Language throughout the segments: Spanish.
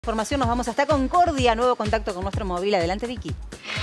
Información, nos vamos hasta Concordia, nuevo contacto con nuestro móvil. Adelante, Vicky.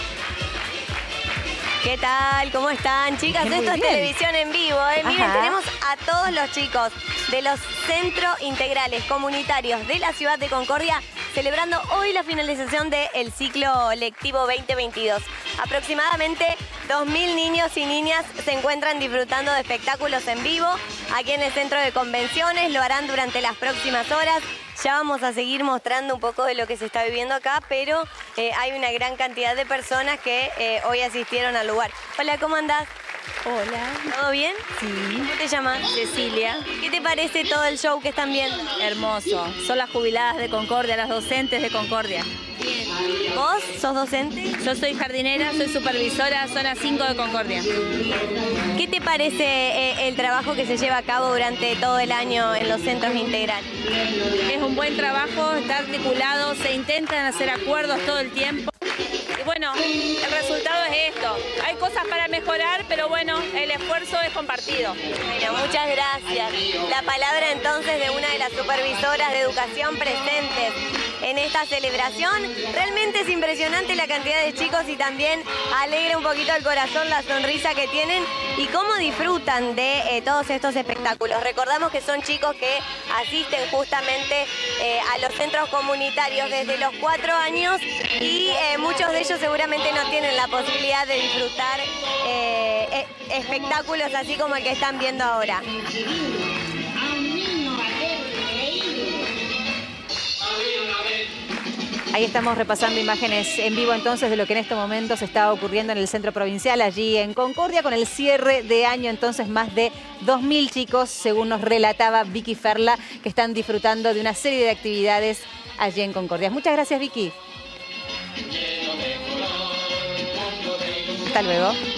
¿Qué tal? ¿Cómo están, chicas? Muy Esto es bien. televisión en vivo, ¿eh? Miren, tenemos a todos los chicos de los centros integrales comunitarios de la ciudad de Concordia celebrando hoy la finalización del ciclo lectivo 2022. Aproximadamente 2.000 niños y niñas se encuentran disfrutando de espectáculos en vivo aquí en el centro de convenciones. Lo harán durante las próximas horas. Ya vamos a seguir mostrando un poco de lo que se está viviendo acá, pero hay una gran cantidad de personas que hoy asistieron al lugar. Hola, ¿cómo andás? Hola. ¿Todo bien? Sí. ¿Cómo te llamas? Cecilia. ¿Qué te parece todo el show que están viendo? Hermoso. Son las jubiladas de Concordia, las docentes de Concordia. Bien. ¿Vos sos docente? Yo soy jardinera, soy supervisora, zona 5 de Concordia. ¿Qué te parece el trabajo que se lleva a cabo durante todo el año en los centros integrales? Es un buen trabajo, está articulado, se intentan hacer acuerdos todo el tiempo. Y bueno, el resultado es esto. Hay cosas para mejorar, pero bueno, el esfuerzo es compartido. Bueno, muchas gracias. La palabra entonces de una de las supervisoras de educación presentes en esta celebración. Realmente es impresionante la cantidad de chicos y también alegra un poquito el corazón la sonrisa que tienen y cómo disfrutan de todos estos espectáculos. Recordamos que son chicos que asisten justamente a los centros comunitarios desde los 4 años y muchos de ellos seguramente no tienen la posibilidad de disfrutar espectáculos así como el que están viendo ahora. Ahí estamos repasando imágenes en vivo entonces de lo que en estos momentos está ocurriendo en el centro provincial, allí en Concordia, con el cierre de año. Entonces más de 2.000 chicos, según nos relataba Vicky Ferla, que están disfrutando de una serie de actividades allí en Concordia. Muchas gracias, Vicky. Hasta luego.